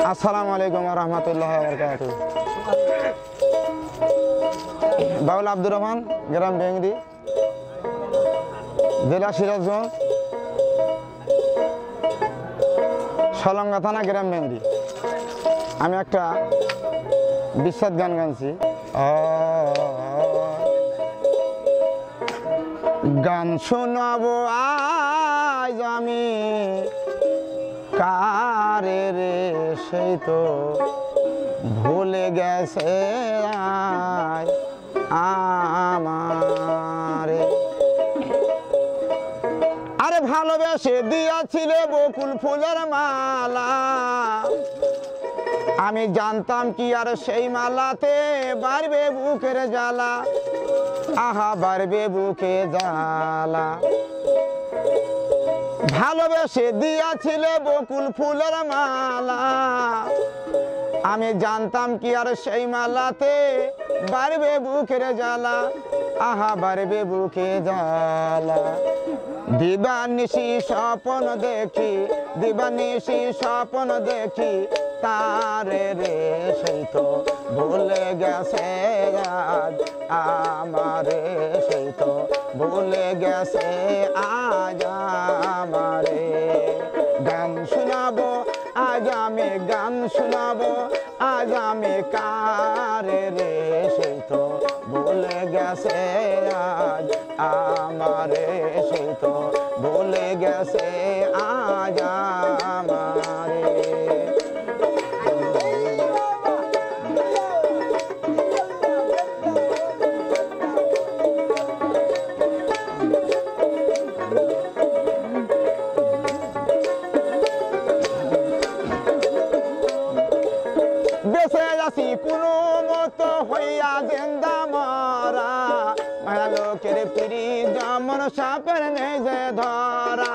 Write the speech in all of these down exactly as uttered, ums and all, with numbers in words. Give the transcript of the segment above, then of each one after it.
আসসালামু আলাইকুম ওয়া রাহমাতুল্লাহি ওয়া বারাকাতুহু। বাউল আব্দুর রহমান, গ্রাম বেংরি, জেলা সিরাজগঞ্জ, সলঙ্গা থানা, গ্রাম বেংরি। আমি একটা বিশ্বত গান গাইছি। গান শোনাবো আজ আমি কারে রে, সেই তো ভুলে গেছে আজ আমারে। আরে ভালোবেসে দিয়াছিল বকুল ফুলের মালা, আমি জানতাম কি আর সেই মালাতে বাড়বে বুকের জ্বালা, আহা বাড়বে বুকে জ্বালা। ভালোবেসে দিয়াছিল বকুল ফুলের মালা, আমি জানতাম কি আর সেই মালাতে বাড়বে বুকের জ্বালা, আহা বাড়বে বুকে জ্বালা। দিবানিশি স্বপ্ন দেখি, দিবানিশি স্বপ্ন দেখি তারে রে, সেই তো ভুলে গেছে আজ আমারে, সেই তো ভুলে গেছে আজ আমারে। গান শোনাবো আজ আমি, গান শোনাবো আজ আমি কারে রে, সেই তো ভুলে গেছে আজ আমারে, সেই তো ভুলে গেছে আজ আমারে। বেঁচে আছি কোনো মতো হইয়া জিন্দা মরা, মায়া লোকের পিড়ি যেমন সাপের নেই যে ধরা।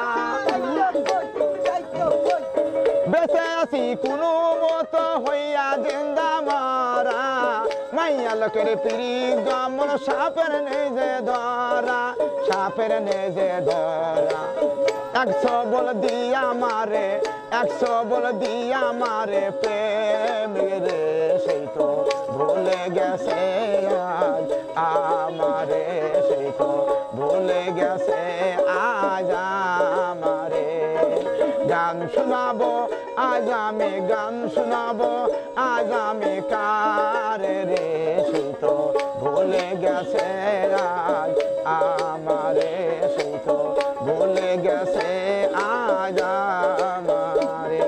বেঁচে আছি কোনো মতো হইয়া জিন্দা মরা, মাইয়া লোকের পিড়ি যেমন সাপের নেই যে ধরা, সাপের নেই যে ধরা। একশো বল দিয়া মারে, একশো বল দিয়া মারে প্রেম রে, সেই তো ভুলে গেছে আজ আমারে, সেই তো ভুলে গেছে আজ আমারে। গান শোনাবো আজ আমি, গান শোনাবো আজ আমি কারে রে, সেই তো ভুলে গেছে আজ আমারে, সেই তো ভুলে গেছে আজ আমারে।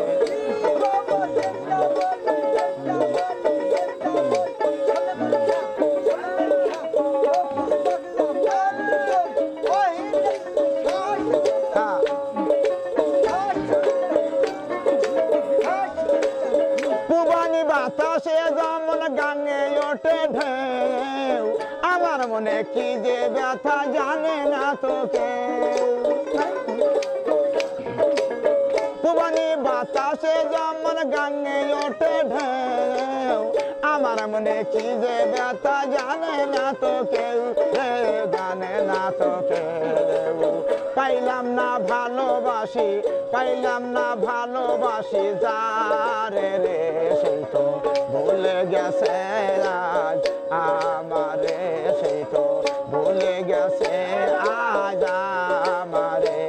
পুবানি বাতাসে যেমন গানে ওঠে ঢেউ, আমার মনে কি যে ব্যথা জানে না তো কেউ। পুবানি বাতাসে যেমন গানে ওঠে ঢেউ, আমার মনে কি যে ব্যথা জানে না তো কেউ, জানে না তো কেউ। পাইলাম না ভালোবাসি, পাইলাম না ভালোবাসি যারে রে, সেই তো ভুলে গেছে আজ আমারে, সেই তো ভুলে গেছে আজ আমারে।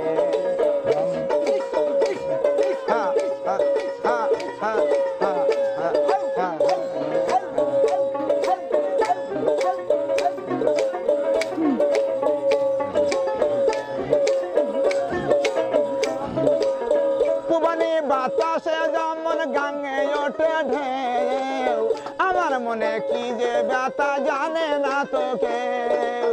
হা হা হা হা হা হা। পুবানি বাতাসে যেমন গাঙে ওঠে ঢেউ, আমার মনে কি যে ব্যথা জানে না তো কেউ।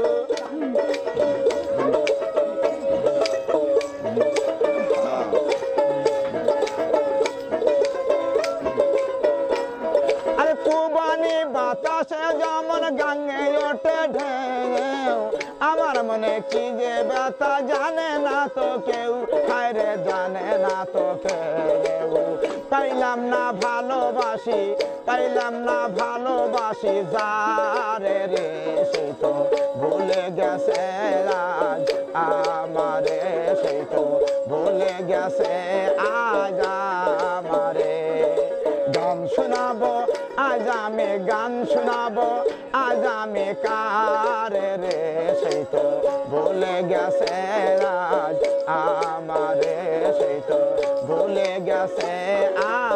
আরে পুবানি বাতাসে যেমন গাঙে ওঠে ঢেউ, আমার মনে কি যে ব্যথা জানে না তো কেউ, হায়রে জানে না তো কেউ। পাইলাম না ভালোবাসি, পাইলাম না ভালোবাসি যারে রে, সেই তো ভুলে গেছে আজ আমারে, সেই তো ভুলে গেছে আজ আমারে। গান শোনাবো আজ আমি কারে রে সেই তো ভুলে গেছে আজ আমারে সেই তো ভুলে গেছে আজ